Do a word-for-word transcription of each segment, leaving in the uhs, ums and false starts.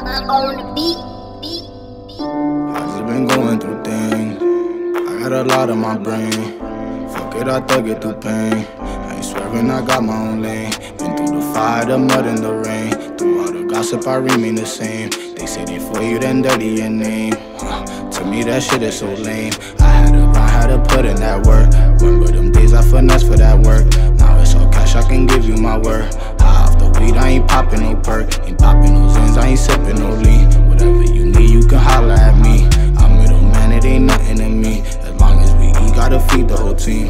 On the beat, beat, beat. I just been going through things. I got a lot on my brain. Fuck it, I thug it through pain. I ain't swerving, I got my own lane. Been through the fire, the mud, and the rain. Through all the gossip, I remain the same. They say they for you, then dirty your name. Huh. To me, that shit is so lame. I had to grind, had to put in that work. Remember them days I finessed for that work. Now it's all cash, I can give you my word. High off the weed, I ain't popping no perk. Ain't popping no Zins, I ain't sipping no lean. Whatever you need, you can holler at me. I'm middleman, it ain't nothing to me. As long as we eat, gotta feed the whole team.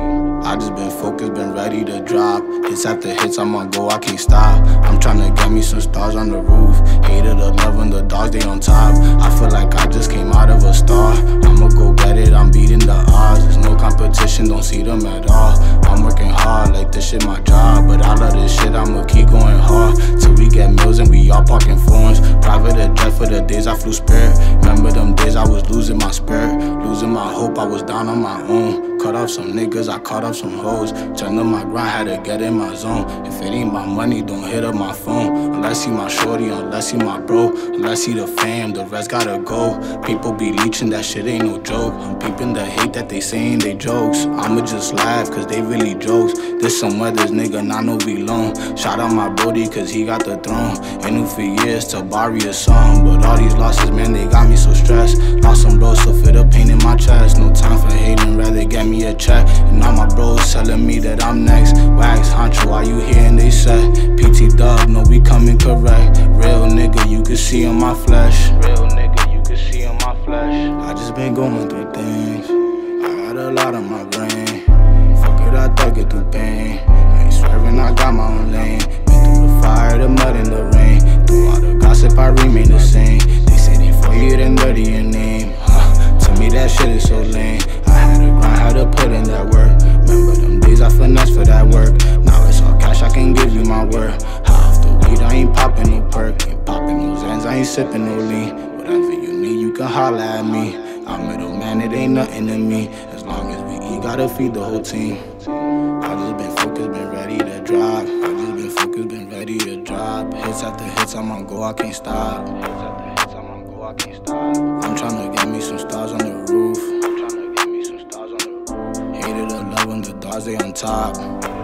I just been focused, been ready to drop. Hits after hits, I'm on go, I can't stop. I'm tryna get me some stars on the roof. Hated the love and the dogs, they on top. I feel like I just came out of a star. I'ma go get it, I'm beating the odds. There's no competition, don't see them at all. I'm working hard, like this shit my job. But I love this shit, I'ma keep going hard till we get meals and we all parking phones. Private a jet for the days I flew Spirit. Remember them days I was losing my spirit, losing my hope, I was down on my own. Cut off some niggas, I caught up some hoes. Turned up my grind, had to get in my zone. If it ain't my money, don't hit up my phone. Unless he my shorty, unless he my bro. Unless he the fam, the rest gotta go. People be leeching, that shit ain't no joke. I'm peeping the hate that they saying they jokes. I'ma just laugh, cause they really jokes. This some weathers, nigga, not no be long. Shout out my brody, cause he got the throne. Ain't new for years to Barry a song. But all these losses, man, they got me so stressed. Lost some bros, so feel the pain in my chest. No time for hating, rather get me a check. And all my bros telling me that I'm next. Wax, Huncho, why you here? And they said P T Dub, no, we coming correct. Real nigga, you can see on my flesh. Real nigga, you can see on my flesh. I just been going through things. I got a lot on my brain. Fuck it, I thug it through pain. I ain't swerving, I got my own lane. Been through the fire, the mud, and the rain. Through all the gossip, I remain the same. They say they for you, then dirty your name. Huh. To me, that shit is so lame. I had to grind, had to put in that work. Remember them days I finessed for that work. Now it's all cash, I can give you my word. High off the weed, I ain't popping no perk. Ain't popping no Zins, I ain't sipping no lean. Whatever you need, you can holler at me. I'm middleman, it ain't nothing to me. As long as we eat, gotta feed the whole team. I just been focused, been ready to drop. I just been focused, been ready to drop. Hits after hits, I'm on go, I can't stop. Hits after hits, I'm on go, I can't stop. I'm tryna get me some stars on the roof. I'm tryna get me some stars on the roof. Hated the love when the dogs, they on top.